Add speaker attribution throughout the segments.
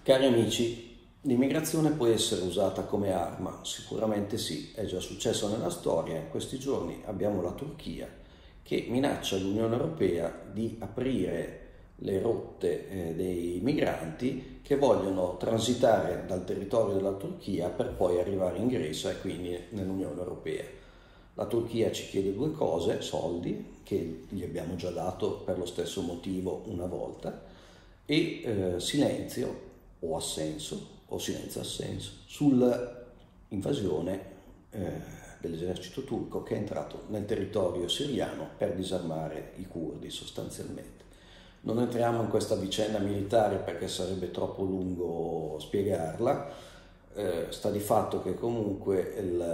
Speaker 1: Cari amici, l'immigrazione può essere usata come arma? Sicuramente sì, è già successo nella storia. In questi giorni abbiamo la Turchia che minaccia l'Unione Europea di aprire le rotte dei migranti che vogliono transitare dal territorio della Turchia per poi arrivare in Grecia e quindi nell'Unione Europea. La Turchia ci chiede due cose: soldi, che gli abbiamo già dato per lo stesso motivo una volta, e silenzio o assenso o silenzio-assenso sull'invasione dell'esercito turco che è entrato nel territorio siriano per disarmare i curdi sostanzialmente. Non entriamo in questa vicenda militare perché sarebbe troppo lungo spiegarla. Sta di fatto che comunque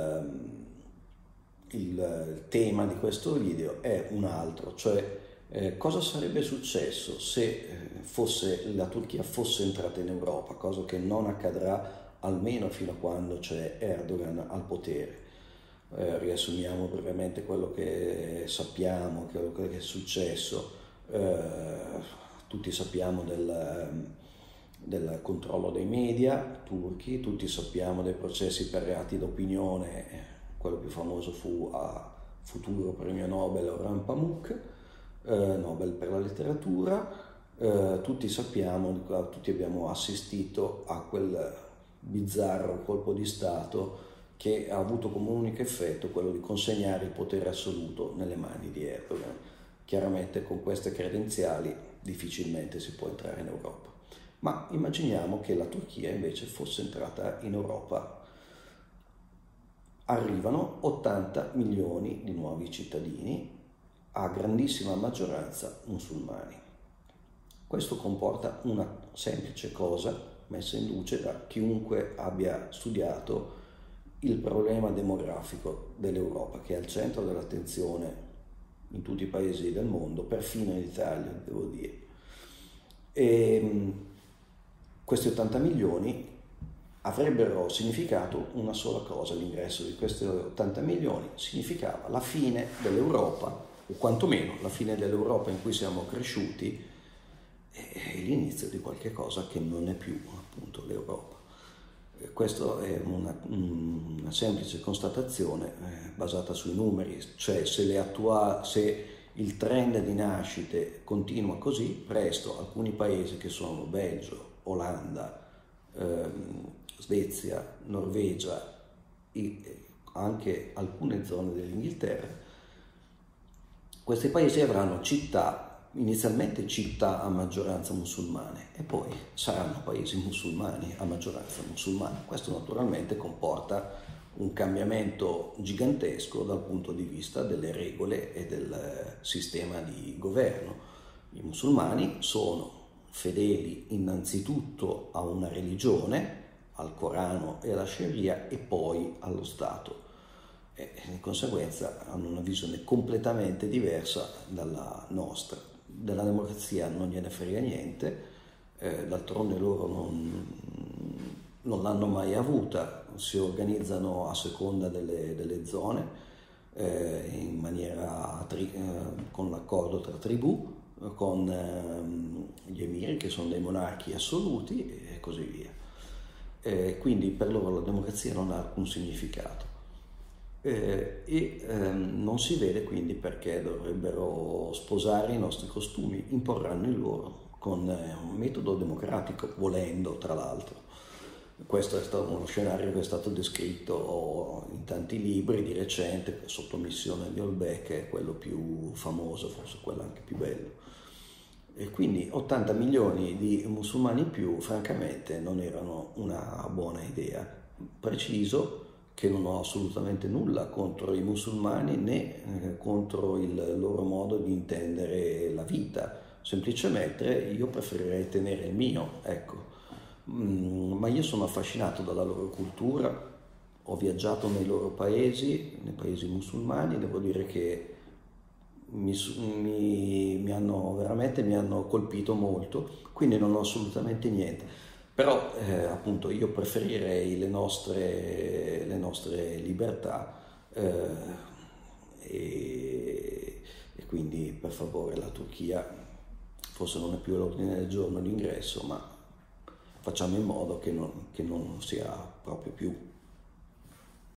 Speaker 1: il tema di questo video è un altro, cioè cosa sarebbe successo se la Turchia fosse entrata in Europa, cosa che non accadrà almeno fino a quando c'è Erdogan al potere. Riassumiamo brevemente quello che sappiamo, quello che è successo. Tutti sappiamo del controllo dei media turchi, tutti sappiamo dei processi per reati d'opinione. Quello più famoso fu a futuro premio Nobel Orhan Pamuk, Nobel per la letteratura. Tutti abbiamo assistito a quel bizzarro colpo di Stato che ha avuto come unico effetto quello di consegnare il potere assoluto nelle mani di Erdogan. Chiaramente con queste credenziali difficilmente si può entrare in Europa. Ma immaginiamo che la Turchia invece fosse entrata in Europa. Arrivano 80 milioni di nuovi cittadini, a grandissima maggioranza musulmani. Questo comporta una semplice cosa messa in luce da chiunque abbia studiato il problema demografico dell'Europa, che è al centro dell'attenzione in tutti i paesi del mondo, perfino in Italia, devo dire. E questi 80 milioni avrebbero significato una sola cosa: l'ingresso di questi 80 milioni significava la fine dell'Europa, o quantomeno la fine dell'Europa in cui siamo cresciuti, e l'inizio di qualche cosa che non è più appunto l'Europa. Questa è una semplice constatazione basata sui numeri, cioè se il trend di nascite continua così, presto alcuni paesi che sono Belgio, Olanda, Svezia, Norvegia e anche alcune zone dell'Inghilterra, questi paesi avranno inizialmente città a maggioranza musulmane e poi saranno paesi musulmani a maggioranza musulmana. Questo naturalmente comporta un cambiamento gigantesco dal punto di vista delle regole e del sistema di governo. I musulmani sono fedeli innanzitutto a una religione, al Corano e alla Sharia, e poi allo Stato. E di conseguenza hanno una visione completamente diversa dalla nostra. Della democrazia non gliene frega niente, d'altronde loro non l'hanno mai avuta, si organizzano a seconda delle zone, in maniera con l'accordo tra tribù, con gli emiri che sono dei monarchi assoluti e così via. Quindi per loro la democrazia non ha alcun significato. Non si vede quindi perché dovrebbero sposare i nostri costumi, imporranno i loro con un metodo democratico, volendo tra l'altro. Questo è stato uno scenario che è stato descritto in tanti libri di recente, Sottomissione di Holbæk è quello più famoso, forse quello anche più bello. E quindi 80 milioni di musulmani in più francamente non erano una buona idea. Preciso che non ho assolutamente nulla contro i musulmani né contro il loro modo di intendere la vita, semplicemente io preferirei tenere il mio, ecco. Ma io sono affascinato dalla loro cultura, ho viaggiato nei loro paesi, nei paesi musulmani, devo dire che mi hanno colpito molto, quindi non ho assolutamente niente. Però appunto io preferirei le nostre libertà e quindi per favore la Turchia forse non è più all'ordine del giorno l'ingresso, ma facciamo in modo che non sia proprio più